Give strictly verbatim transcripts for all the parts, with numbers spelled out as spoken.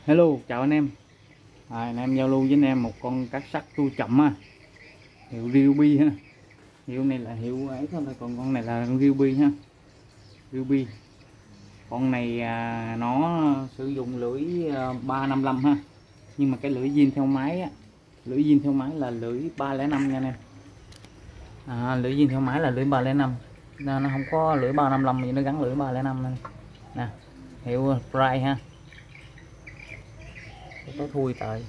Hello, chào anh em. À, anh em giao lưu với anh em một con cát sắt tua chậm ha, hiệu Ryobi ha. Hiệu này là hiệu ấy thôi, còn con này là Ryobi ha. Ryobi. Con này à, nó sử dụng lưỡi à, ba năm lăm ha. Nhưng mà cái lưỡi zin theo máy á, lưỡi zin theo máy là lưỡi ba không năm nha anh em. À, lưỡi zin theo máy là lưỡi ba không năm. Nên nó không có lưỡi ba năm lăm gì, nó gắn lưỡi ba không năm này. Nè, hiệu Pride ha. Có thui tại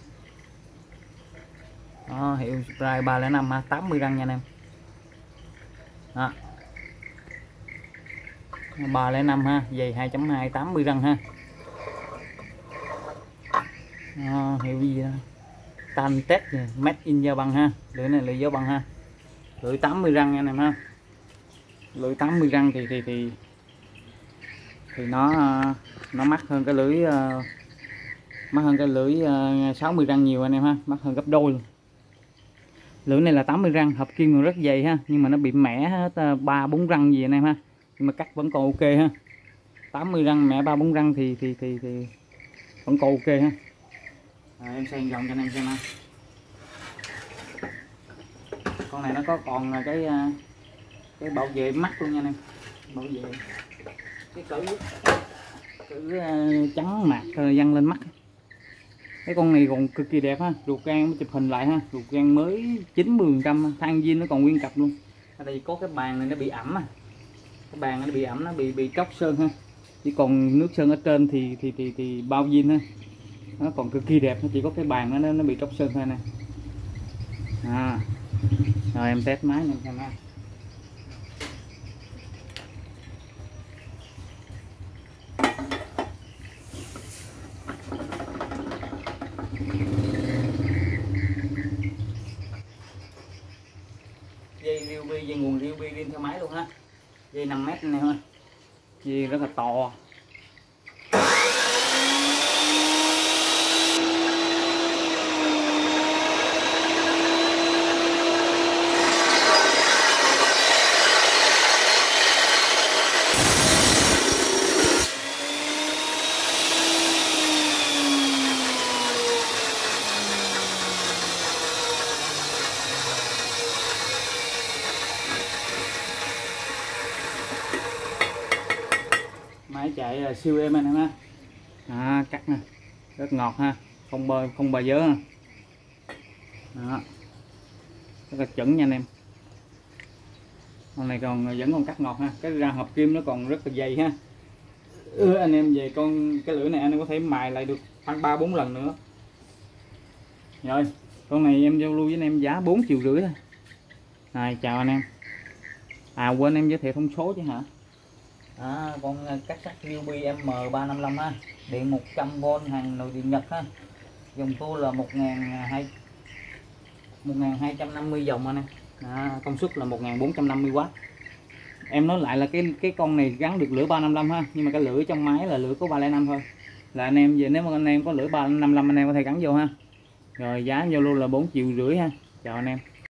đó, hiệu Sprite ba không năm ha, tám mươi răng nha anh em. Đó. ba không năm ha, dày hai chấm hai, tám mươi răng ha. Đó, hiệu gì đó Tantec made in Japan ha. Lưỡi này lưỡi Japan ha. Lưỡi tám mươi răng nha anh em ha. Lưỡi tám mươi răng thì thì thì thì nó nó mắc hơn cái lưỡi mắc hơn cái lưỡi sáu mươi răng nhiều anh em ha, mắc hơn gấp đôi luôn. Lưỡi này là tám mươi răng, hợp kim còn rất dày ha, nhưng mà nó bị mẻ hết ba bốn răng gì anh em ha. Nhưng mà cắt vẫn còn ok ha. tám mươi răng mẻ ba bốn răng thì thì thì thì vẫn còn ok ha. À, em xem vòng cho anh em xem ha. Con này nó có còn cái cái bảo vệ mắt luôn nha anh em. Bảo vệ cái cử cử trắng mạc văng lên mắt. Cái con này còn cực kỳ đẹp ha, ruột gan mới chụp hình lại ha, ruột gan mới chín mươi phần trăm, than zin nó còn nguyên cặp luôn. Ở đây có cái bàn này nó bị ẩm à. Cái bàn nó bị ẩm, nó bị bị tróc sơn ha. Chỉ còn nước sơn ở trên thì thì thì thì bao zin ha. Nó còn cực kỳ đẹp, nó chỉ có cái bàn nó nó bị tróc sơn thôi nè. À. Rồi em test máy này xem ha. Dây Ryobi, dây nguồn Ryobi đi theo máy luôn ha. Dây năm mét này thôi. Dây rất là to. Máy chạy siêu êm anh em ha. À, cắt nè, rất ngọt ha, không bơ không bà dớ ha. Đó, rất là chuẩn nha anh em. Con này còn vẫn còn cắt ngọt ha, cái ra hợp kim nó còn rất là dày ha. Ừ, anh em về con cái lưỡi này anh em có thể mài lại được khoảng ba bốn lần nữa. Rồi con này em giao lưu với anh em giá bốn triệu rưỡi thôi. Rồi chào anh em. À quên em giới thiệu thông số chứ hả. À, con cát sắt Ryobi M ba năm lăm ha, điện một trăm vôn, hàng nội địa Nhật ha, dòng tua là một nghìn hai trăm năm mươi dòng anh em. À, công suất là một nghìn bốn trăm năm mươi oát. Em nói lại là cái cái con này gắn được lưỡi ba năm lăm ha, nhưng mà cái lưỡi trong máy là lưỡi có ba không năm thôi. Là anh em về nếu mà anh em có lưỡi ba năm lăm anh em có thể gắn vô ha. Rồi giá giao lưu là bốn triệu rưỡi ha. Chào anh em.